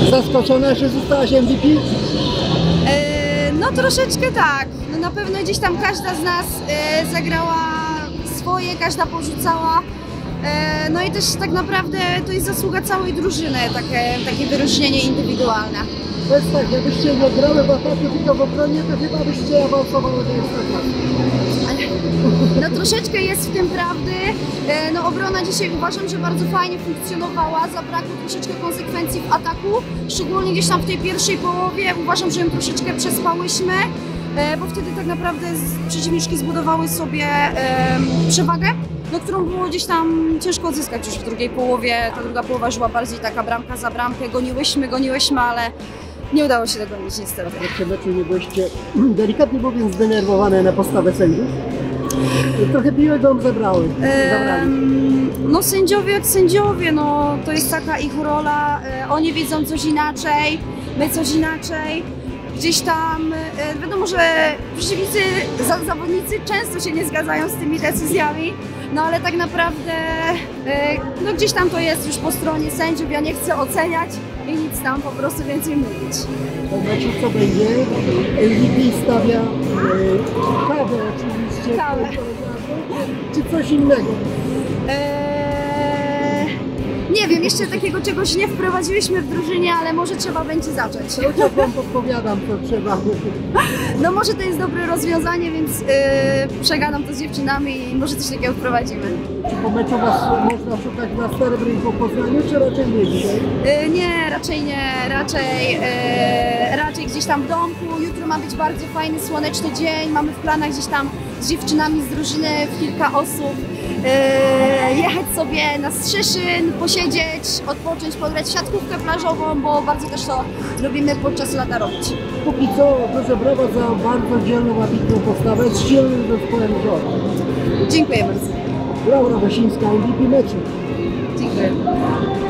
Zaskoczona, że zostałaś MVP? No troszeczkę tak. No na pewno gdzieś tam każda z nas zagrała swoje, każda porzucała. No i też tak naprawdę to jest zasługa całej drużyny, takie wyróżnienie indywidualne. To jest tak, jakbyście nie grały w ataku, tylko w obronie, to chyba byście awansowały do Ekstraklasy. No troszeczkę jest w tym prawdy. No obrona dzisiaj uważam, że bardzo fajnie funkcjonowała, zabrakło troszeczkę konsekwencji w ataku, szczególnie gdzieś tam w tej pierwszej połowie. Uważam, że ją troszeczkę przespałyśmy, bo wtedy tak naprawdę przeciwniczki zbudowały sobie przewagę, no, którą było gdzieś tam ciężko odzyskać już w drugiej połowie. Ta druga połowa żyła bardziej taka bramka za bramkę, goniłyśmy, ale nie udało się dogonić niestety. W tym meczu nie byliście, delikatnie mówiąc, zdenerwowane na postawę sędziów? Trochę piłę dom zabrali. No sędziowie jak sędziowie, no to jest taka ich rola, oni widzą coś inaczej, my coś inaczej. Gdzieś tam, wiadomo, że przeciwnicy, zawodnicy często się nie zgadzają z tymi decyzjami, no ale tak naprawdę no gdzieś tam to jest już po stronie sędziów, ja nie chcę oceniać i nic tam po prostu więcej mówić. W meczu co będzie? MVP stawia kawę oczywiście. Kawę. Czy coś innego? Nie wiem, jeszcze takiego czegoś nie wprowadziłyśmy w drużynie, ale może trzeba będzie zacząć. Cały czas wam podpowiadam, co trzeba. No może to jest dobre rozwiązanie, więc przegadam to z dziewczynami i może coś takiego wprowadzimy. Czy po meczu was można szukać na Starym Rynku w Poznaniu, czy raczej nie dzisiaj? Nie, raczej nie, raczej gdzieś tam w domku. Jutro ma być bardzo fajny, słoneczny dzień. Mamy w planach gdzieś tam z dziewczynami z drużyny w kilka osób jechać sobie na Strzeszyn, posiedzieć, odpocząć, pograć w siatkówkę plażową, bo bardzo też to lubimy podczas lata robić. Póki co duże brawa za bardzo dzielną, ambitną postawę z silnym zespołem Żora. Dziękuję bardzo. Laura Wasińska, MVP meczu. Dziękuję.